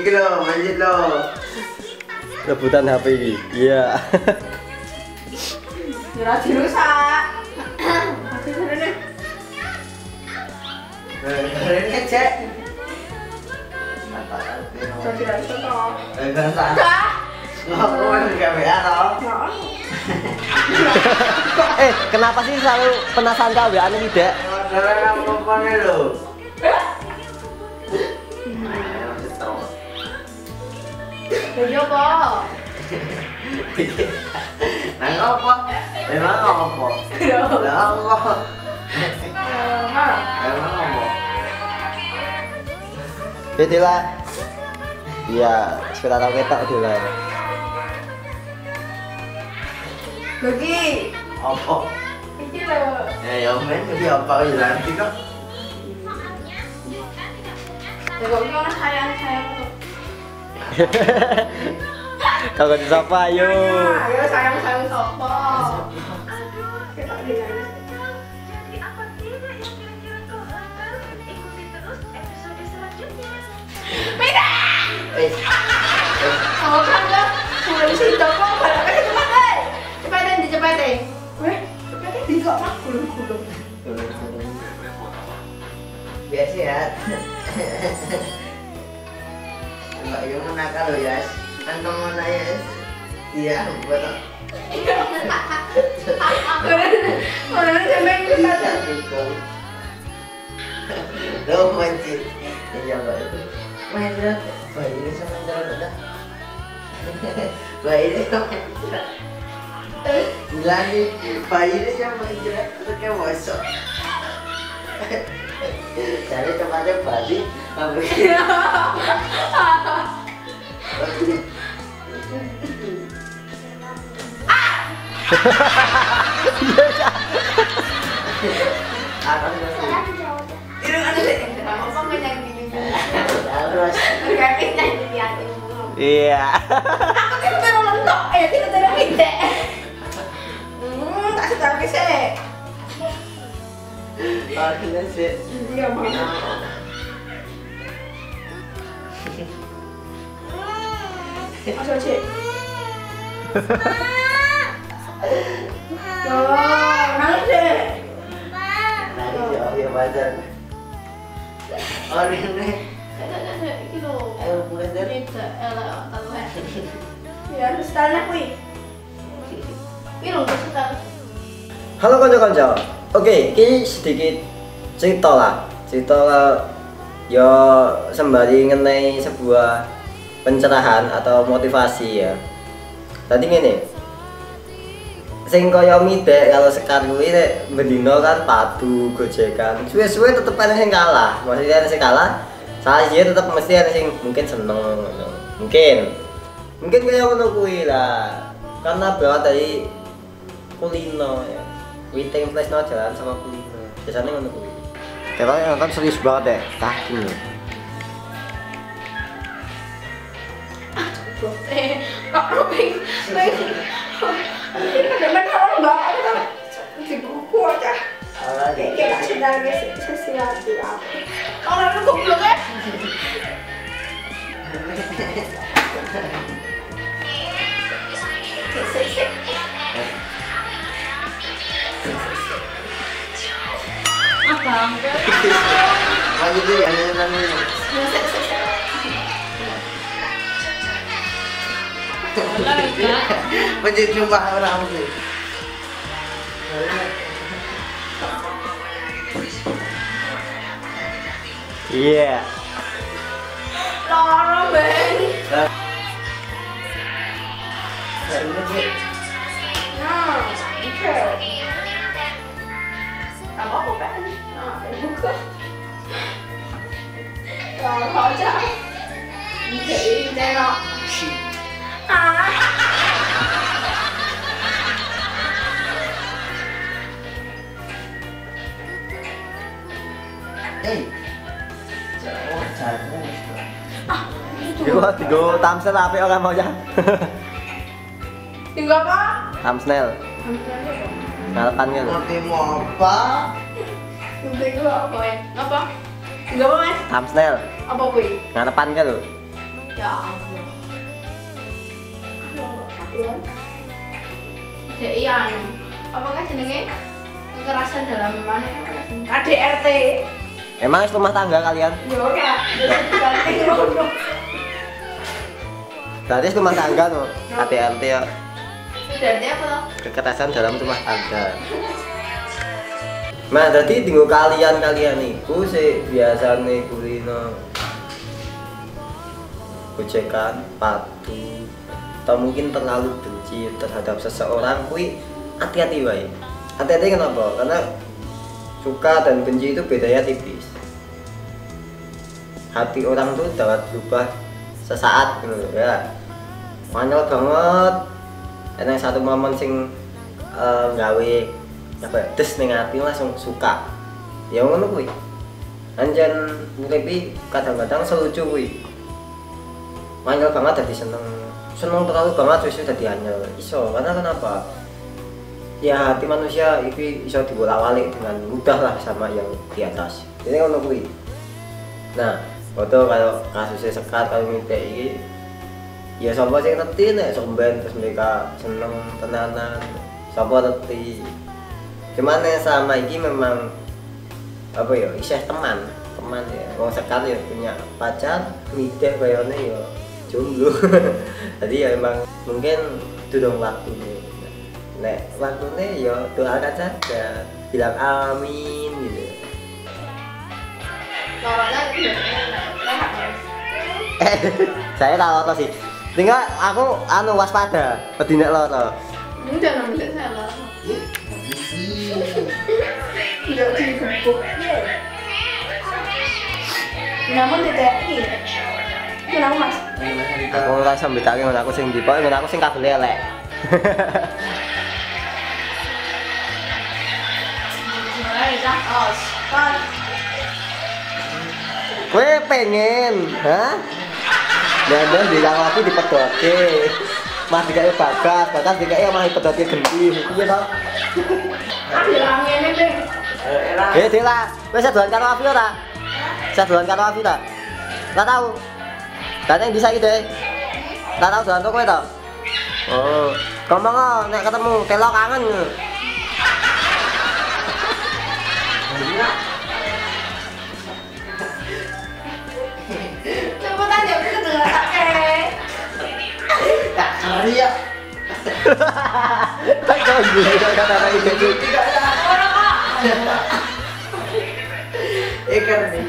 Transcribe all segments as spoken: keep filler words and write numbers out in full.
Iki lho, lanjut lho. Rebutan H P iki. Iya. Ora dirusak. Aku rene. Rene cek. Jadi ra iso to. Eh, enggak. Ngopo enggak W A toh? Eh, kenapa sih selalu penasaran kau W A-nya tidak? Ora ngomongane lho. Lha apa? Nang apa? Emang apa? Lah apa? Emang apa? Jadi lah. Iya, sudah tahu ketok dulu. Lagi. Apa? Iki lho. Ya ya men iki apa iki nanti kok. Ya kok iki orang sayang-sayang tuh. Kagak disapa ayo. Ayo sayang-sayang sopo. Kita dengar. Beda. Eh. Kamu kan kan sudah bisa coba pada kan cepat deh. Cepat deh, cepat deh. Weh, cepat deh digok mah gulung-gulung. Biasa ya. Enggak yang menakal lo ya. Kan kamu nanya. Iya, betul. Orang cemen kita. Lo mancing. Iya, Mbak itu. Main dulu. Wah, ini sama jalan udah. Wah, ini sama jalan. Bilang nih, Pak ini sama jalan. Itu kayak bosok. Cari tempatnya Bali. Akan Itu ada sih. Apa menyanyi ini? terus. Kayak nyanyi di hatimu. Iya. Aku kan baru lentok, eh tidak ada ide. Hmm, tak suka sih. Akhirnya sih. Iya mah. Masuk sih. Oh, nangis deh. Nangis ya, ya badan. Oh ini. Iki lho. Ayo mulai dari. Beda, elek taluhe. Ya, style kuwi. Piro style? Halo konco-konco. Oke, ini sedikit cerita lah. Cerita ya sembari ngenai sebuah pencerahan atau motivasi ya. Tadi gini. Sing kaya midek kalau sekar kuwi nek bendino kan padu gojekan. Suwe-suwe tetep ana sing kalah. Maksudnya ana sing kalah. Salah siji tetep mesti ana sing mungkin seneng ngono. Mungkin. Mungkin kaya ngono kuwi lah. Karena berawal dari kulino ya. Witing Plesno jalan sama kulino. Biasanya ngono kuwi. Kalau yang nonton serius banget deh, saking ya. Eh, kok ruping. Ini kadang kalau enggak ada di kuku aja. Kayak kayak sedang sesuatu apa. Orang lu goblok ya. Apa? Lanjut deh, lanjut lanjut. Menjadi jumpa orang sih. Iya. Loro ben. Nah, oke. Apa apa kan? Nah, buka. Loro aja. Oke, ini no. Ah. Hey. Jangan jangan. Iku digo Tamsel apik ora mau ya. Tinggal apa? Tamsel. Ngarepan kan. Ngerti mau apa? Tinggal apa ya? Apa? Tinggal apa mas? Tamsel. Apa kuy? Ngarepan kan lho. Ya Allah. Ya iya anu. Apa kan jenenge? Kekerasan dalam mana? K D R T. Emang rumah tangga kalian? Yo ora. Ganti ngono. Berarti rumah tangga no, K D R T ya. Berarti apa toh? Kekerasan dalam rumah tangga. Nah, jadi tinggal kalian-kalian iku sih biasane kulino gojekan, padu, atau mungkin terlalu benci terhadap seseorang, kui hati-hati wae. Hati-hati kenapa? Karena suka dan benci itu bedanya tipis. Hati orang tuh dapat berubah sesaat gitu ya. Manyol banget. Ada satu momen sing uh, gawe apa des ning ati langsung suka. Ya ngono kuwi. Anjen uripe kadang-kadang selucu kuwi. Manyol banget dadi seneng. Seneng terlalu banget wis dadi anyel. Iso, karena kenapa? Ya hati manusia itu iso dibolak-balik dengan mudah lah sama yang di atas. Jadi ngono kuwi. Nah, foto kalau kasusnya sekat kalau mimpi ini ya sapa sing ngerti nek somben terus mereka seneng tenanan sapa ngerti cuman yang sama ini memang apa ya isih teman teman ya wong sekat ya punya pacar midek kayane ya jomblo jadi ya emang mungkin durung waktunya nek waktunya ya doakan saja bilang amin gitu. Eh, saya tahu apa sih. Tinggal aku anu waspada, petinek loro. Udah nambah salah. Tidak digembok. Namun tidak ini. Kenapa Mas? Aku ora sambetake ngono aku sing dipoke ngono aku sing kabel elek. Kowe pengen, hah? Dan di aku dipedoke. Mas dikae bagas, bagas dikae mah dipedoke gendhi. Piye to? Ah, bilang ngene, Bang. Eh, Dela, wis dolan karo Afi ora? Saya dolan karo Afi ta? Enggak tahu. Katanya bisa gitu deh. Enggak tahu dolan kowe to? Oh, ngomong oh, nek ketemu telo kangen. Coba tanya ke dengar kakek. Tak karya. Tak kau juga kata itu. Orang kok. Eh kan nih.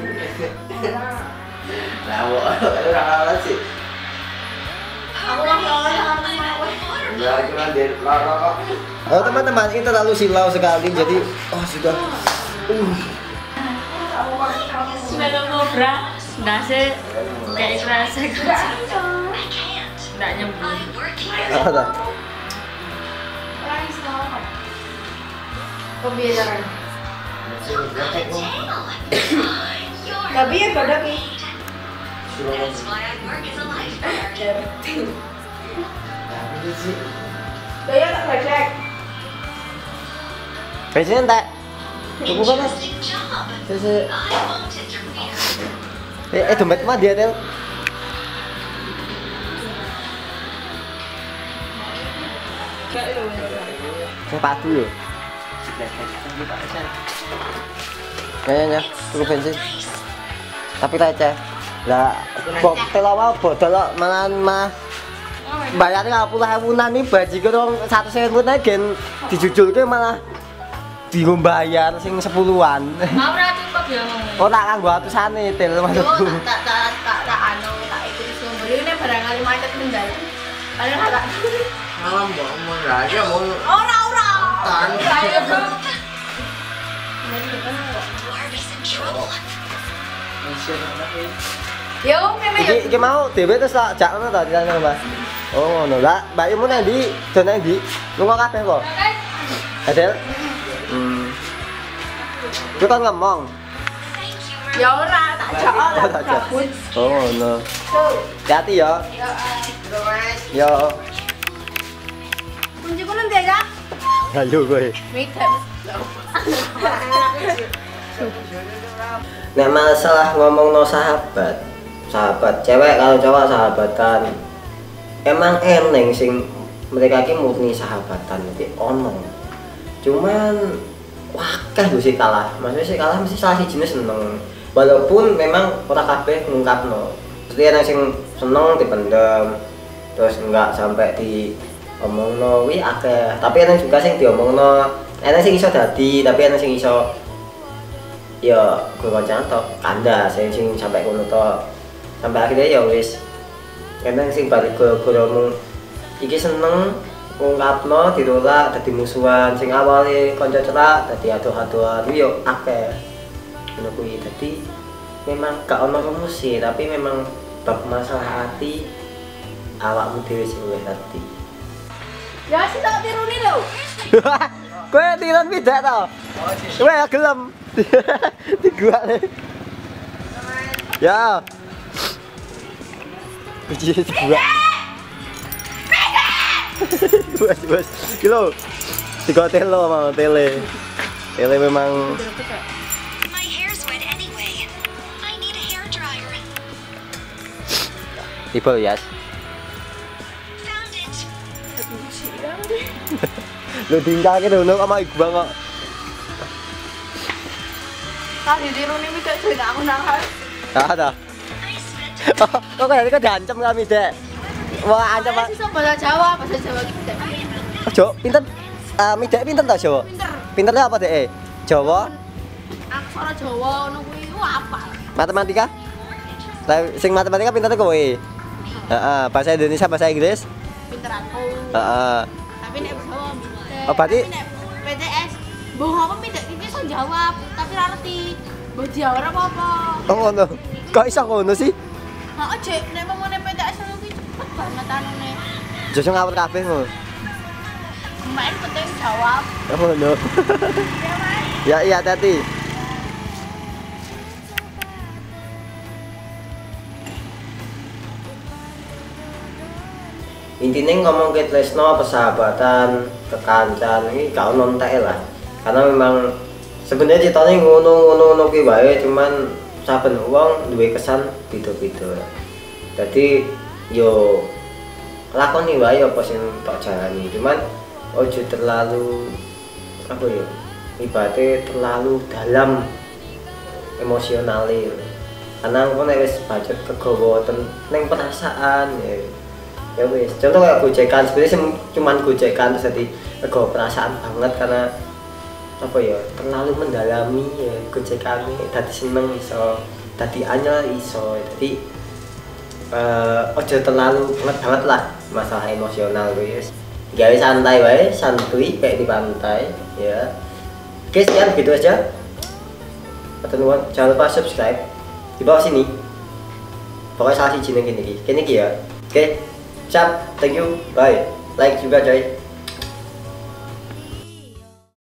Nah, orang apa sih? Aku mau ngomong sama aku. Enggak cuma dari lorok kok. Oh teman-teman ini terlalu silau sekali jadi oh sudah. Uh. Sudah ngobrol, nasi kayak kerasa kerja, nggak nyambung. Apa dah? Orang Islam. Pembiaran. Tapi ya pada ki. Daya tak becek. Bensin entek. Tunggu kan mas. Sese. Eh, eh dompet mah dia tel. Sepatu loh. Ya ya, cukup bensin. Tapi receh. Lah, bok telawa bodol malah mah bayarnya puluh ewunan nih bajikan dong satu sewu gen dijujulke malah bingung bayar sing sepuluhan. Mau ora cukup ya ngomong. Oh tak kanggo atusane tel maksudku. Yo tak tak tak tak anu tak ikut sumber ini barang kali macet mendal. Paling tak. Malam mbok mau aja mau Ora ora. tan. Saya bro. Yo, memang Iki iki mau dhewe terus tak jakno ta ditanya Mas. Oh ngono. Lah, Mbak Imu nang ndi? Don nang ndi? Lunga kabeh kok. Adel. Hmm. Ku kan ngomong. ya ora tak jak Oh, ora tak jak. gabut. Oh ngono. Tuh. Hati-hati ya. Yo, Mas. Yo. Kunci ku nanti ya. Ayo kowe. Midem. Nah masalah ngomong no sahabat, sahabat cewek kalau cowok sahabatan emang eneng sing mereka ki murni sahabatan tapi ono cuman wakah gue sih kalah maksudnya sih kalah mesti salah si jenis seneng walaupun memang ora kabeh ngungkapno jadi yang sing seneng dipendem terus enggak sampai di omongno wi akeh tapi enak juga sing diomongno enak sing iso dadi tapi enak sing iso ya gue kancan tok kandas sing sing sampai ngono tok sampai akhirnya ya wis enak sing balik ke ngomong iki seneng ngungkapno ditolak dadi musuhan sing awale kanca cerak dadi aduh-aduhan yo akeh ngono kuwi dadi memang gak ono rumus sih tapi memang bab masalah hati awakmu dhewe sing luwih ngerti. Ya sih tak tiruni lho. Kowe tiron pidak to? Kowe ya gelem. Diguake. Ya. Biji diguak. Bos bos. Kilo. Tiga telo mau tele. Tele memang My hair's wet anyway. I need a hair dryer. tipe ya. Found it. Lu tinggal gitu untuk sama Iqbal kok. Tak ditiruni mi gak duwe aku nangis. Enggak ada. Kok kayak kok diancam kami, Dek. Wah, ancam. Saya sih bahasa Jawa, bahasa Jawa gitu Dek. Jo, pinten? Ah, mi Dek pinten ta, Jawa? Pinter. Pinternya apa, Dek? Jawa, Aksara Jawa ngono kuwi ku apa? matematika? Lah sing matematika pinternya kowe. Heeh, bahasa Indonesia, bahasa Inggris? Pinter aku. Heeh. Tapi nek Jawa pinter. Oh, berarti- Tapi nek P T S mbok apa pinter iki iso jawab, tapi ra ngerti. Mbok jawab apa-apa. Oh, ngono. Kok iso ngono sih? Heeh, Cek, nek ngomongne P T S kuwi cepet banget anune. Jojo ngawur kabeh ngono. Main penting jawab. Oh, ngono. Ya, Mas. Ya, iya, hati-hati. Intinya ngomong ke tresno persahabatan kekancan ini gak ono entek lah karena memang sebenarnya ceritanya ngono ngono ngono ki wae cuman saben wong duwe kesan beda-beda jadi yo lakoni wae apa sing tak jalani cuman ojo terlalu apa ya ibaratnya terlalu dalam emosionalnya karena aku nek wis bacot kegawa neng perasaan ya ya wis contoh kayak gojekan sebenarnya cuman gojekan terus jadi kegawa perasaan banget karena apa ya terlalu mendalami ya gojekan ini tadi seneng iso tadi anyel iso jadi uh, ojo terlalu banget banget lah masalah emosional guys gawe santai wae santuy kayak di pantai ya oke sekian gitu aja teman-teman jangan lupa subscribe di bawah sini pokoknya salah si jeneng gini gini ya oke siap thank you bye like juga coy.